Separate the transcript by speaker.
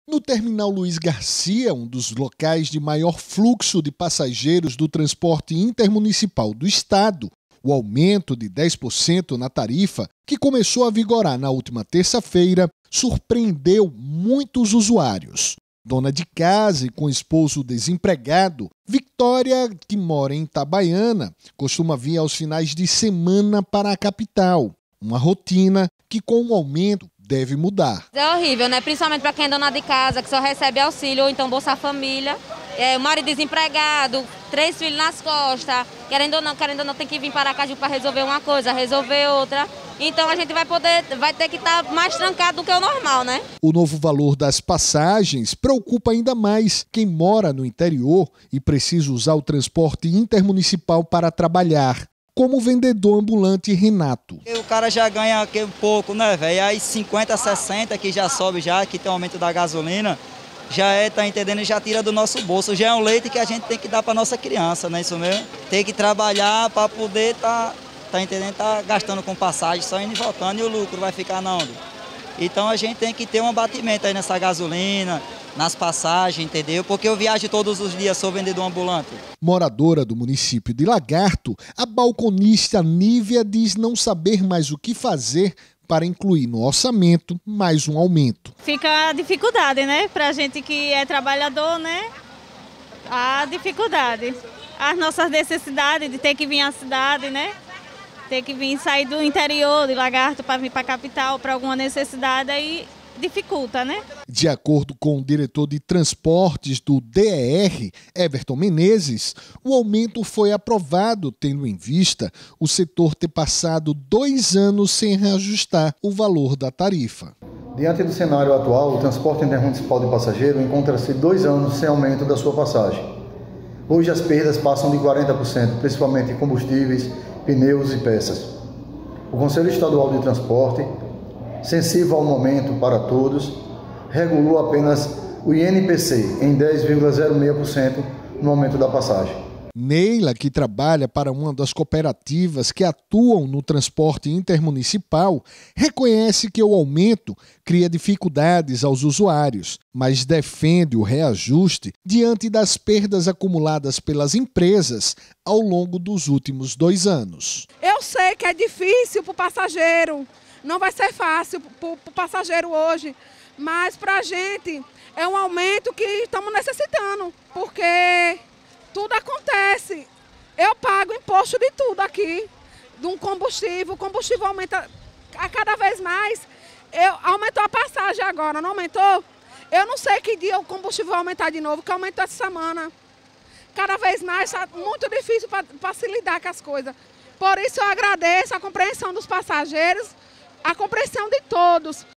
Speaker 1: No terminal Luiz Garcia, um dos locais de maior fluxo de passageiros do transporte intermunicipal do estado, o aumento de 10% na tarifa, que começou a vigorar na última terça-feira, surpreendeu muitos usuários. Dona de casa e com esposo desempregado, Victória, que mora em Itabaiana, costuma vir aos finais de semana para a capital. Uma rotina que, com o aumento, deve mudar.
Speaker 2: É horrível, né? Principalmente para quem é dona de casa, que só recebe auxílio ou então Bolsa Família. O marido desempregado, 3 filhos nas costas, querendo ou não, tem que vir para Aracaju para resolver uma coisa, resolver outra. Então a gente vai ter que estar mais trancado do que o normal, né?
Speaker 1: O novo valor das passagens preocupa ainda mais quem mora no interior e precisa usar o transporte intermunicipal para trabalhar, como o vendedor ambulante Renato.
Speaker 3: O cara já ganha aqui um pouco, né, velho? Aí 50, 60 que já sobe já, que tem aumento da gasolina, tá entendendo? Já tira do nosso bolso. Já é um leite que a gente tem que dar para nossa criança, não é isso mesmo? Tem que trabalhar para poder tá entendendo? Tá gastando com passagem, só indo e voltando, e o lucro vai ficar na onde? Então a gente tem que ter um abatimento aí nessa gasolina, nas passagens, entendeu? Porque eu viajo todos os dias, sou vendedor ambulante.
Speaker 1: Moradora do município de Lagarto, a balconista Nívia diz não saber mais o que fazer para incluir no orçamento mais um aumento.
Speaker 4: Fica a dificuldade, né? Pra gente que é trabalhador, né? A dificuldade. As nossas necessidades de ter que vir à cidade, né? Ter que vir sair do interior de Lagarto para vir para a capital para alguma necessidade, aí dificulta, né?
Speaker 1: De acordo com o diretor de transportes do DER, Everton Menezes, o aumento foi aprovado tendo em vista o setor ter passado 2 anos sem reajustar o valor da tarifa.
Speaker 5: Diante do cenário atual, o transporte intermunicipal de passageiro encontra-se 2 anos sem aumento da sua passagem. Hoje as perdas passam de 40%, principalmente em combustíveis, pneus e peças. O Conselho Estadual de Transporte, sensível ao momento para todos, regulou apenas o INPC em 10,06% no aumento da passagem.
Speaker 1: Neila, que trabalha para uma das cooperativas que atuam no transporte intermunicipal, reconhece que o aumento cria dificuldades aos usuários, mas defende o reajuste diante das perdas acumuladas pelas empresas ao longo dos últimos 2 anos.
Speaker 6: Eu sei que é difícil para o passageiro, não vai ser fácil para o passageiro hoje, mas para a gente é um aumento que estamos necessitando, porque tudo acontece. Eu pago imposto de tudo aqui, de um combustível. O combustível aumenta a cada vez mais. Aumentou a passagem agora, não aumentou? Eu não sei que dia o combustível vai aumentar de novo, que aumentou essa semana. Cada vez mais está muito difícil para se lidar com as coisas. Por isso eu agradeço a compreensão dos passageiros, a compreensão de todos.